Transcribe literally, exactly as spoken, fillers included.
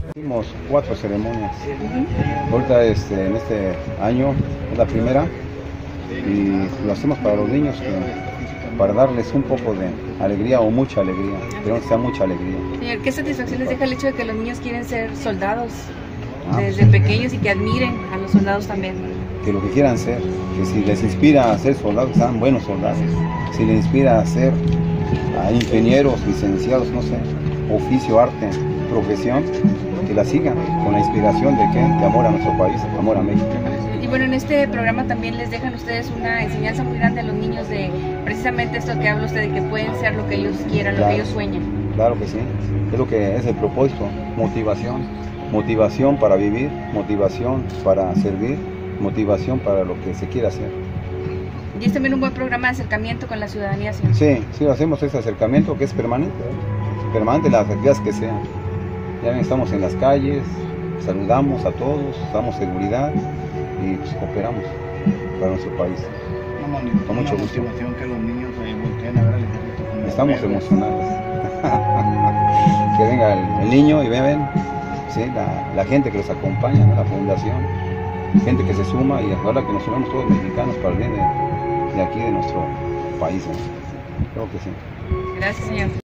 Hicimos cuatro ceremonias. Ahorita este, en este año es la primera y lo hacemos para los niños, que, para darles un poco de alegría o mucha alegría. Queremos que sea mucha alegría. Señor, ¿qué satisfacción les deja el hecho de que los niños quieren ser soldados Ah, desde pequeños y que admiren a los soldados también? Que lo que quieran ser, que si les inspira a ser soldados, que sean buenos soldados. Si les inspira a ser a ingenieros, licenciados, no sé, oficio, arte, profesión, que la sigan con la inspiración de, ¿qué? De amor a nuestro país, amor a México. Y bueno, en este programa también les dejan ustedes una enseñanza muy grande a los niños de precisamente esto que habla usted, de que pueden ser lo que ellos quieran, Claro, lo que ellos sueñan. Claro que sí, es lo que es el propósito, motivación, motivación para vivir, motivación para servir, motivación para lo que se quiera hacer. Y es también un buen programa de acercamiento con la ciudadanía, señor. Sí, sí, hacemos ese acercamiento que es permanente, ¿eh? Permanente las actividades que sean. Ya ven, estamos en las calles, saludamos a todos, damos seguridad y pues, cooperamos para nuestro país. Una, Con mucho gusto. motivación que los niños eh, volteen a ver al ejército como Estamos héroes. emocionados. Que venga el, el niño y ven, ¿sí? la, la gente que los acompaña, ¿no? La fundación, gente que se suma y ahora que nos sumamos todos mexicanos para el bien de, de aquí, de nuestro país, ¿no? Creo que sí. Gracias, señor.